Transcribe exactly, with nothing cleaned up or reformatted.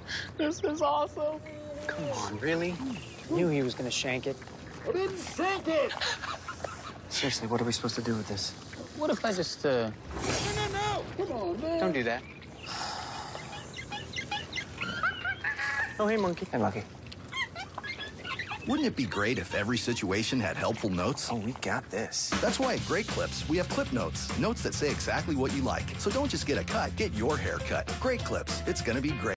This is awesome. Come on, really? Knew he was gonna shank it. I didn't shank it! Seriously, what are we supposed to do with this? What if I just, uh... No, no, no! Come on, man. Don't do that. Oh, hey, monkey. Hey, monkey. Wouldn't it be great if every situation had helpful notes? Oh, we got this. That's why at Great Clips, we have clip notes. Notes that say exactly what you like. So don't just get a cut, get your hair cut. Great Clips. It's gonna be great.